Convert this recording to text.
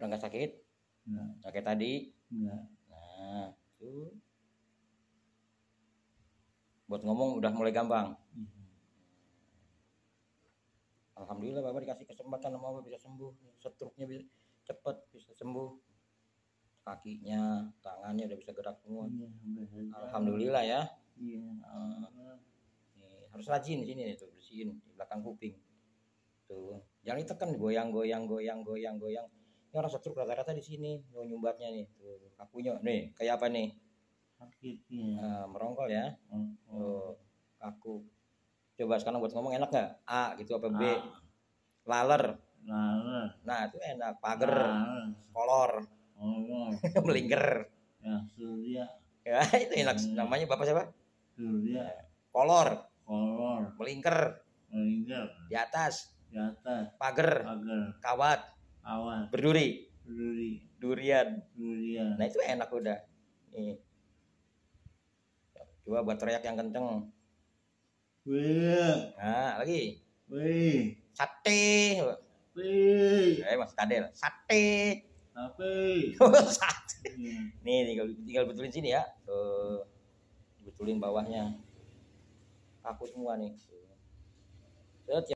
Udah nggak sakit? Enggak. Nggak kayak tadi? Enggak. Nah, tuh. Buat ngomong udah mulai gampang. Alhamdulillah Bapak dikasih kesempatan sama Bapak bisa sembuh. Struknya bisa cepet, bisa sembuh. Kakinya, tangannya udah bisa gerak semua. Iya, Alhamdulillah ya. Iya. Nih, harus rajin di sini nih, tuh bersihin di belakang kuping. Tuh, jangan ditekan, goyang. Ini orang stroke rata-rata di sini, nyumbatnya nih. Tuh, kakunya nih, kayak apa nih? Sakit ya. Nah, merongkol ya. Oh. Tuh, kaku. Coba sekarang buat ngomong enak nggak? A gitu apa B? A. Laler. Laler. Nah, itu enak. Pager. Laler. Kolor. Kolor. Melingkar. Ya, Surya. Ya, itu enak. Namanya Bapak siapa? Surya. Kolor. Kolor. Melingkar. Melingkar. Di atas. Di atas. Pager. Pagar. Kawat. Awan. Berduri. Berduri. Durian. Durian. Nah, itu enak udah. Nih. Coba buat teriak yang kenceng. Wih. Nah, lagi. Wih. Sate. Wih. Mas Kadel. Sate. Tapi. Sate. Nih, tinggal betulin sini ya. Tuh. Betulin bawahnya. Aku semua nih.